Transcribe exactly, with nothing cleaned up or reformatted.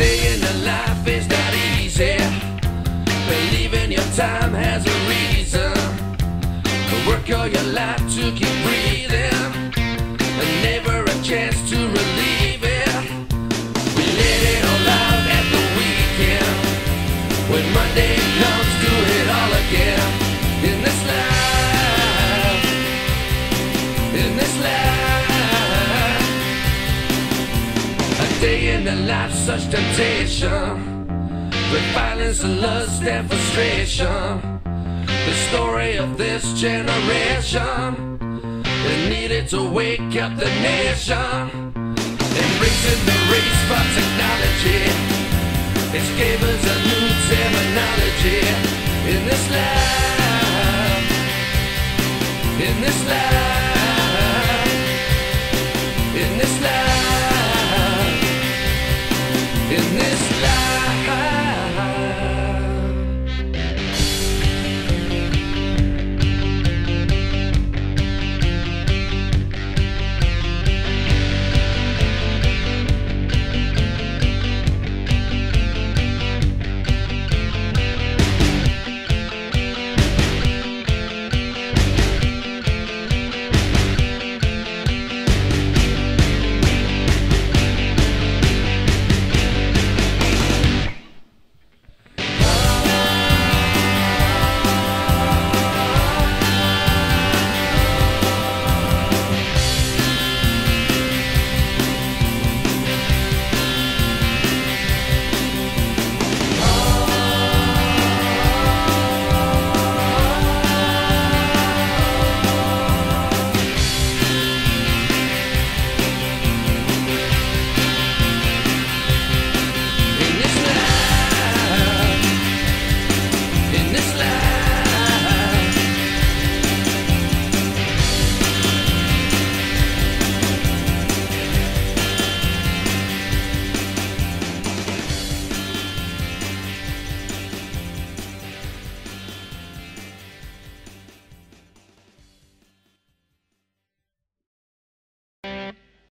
day in the life is not easy. Believing your time has a reason. Work all your life to keep breathing, and never a chance to relieve it. We let it all out at the weekend. When Monday comes, do it all again. In this life, in this life, a day in the life, such temptation, with violence and lust and frustration. The story of this generation, it needed to wake up the nation. Embracing the race for technology, it gave us a new terminology. In this life, in this life, in this life, in this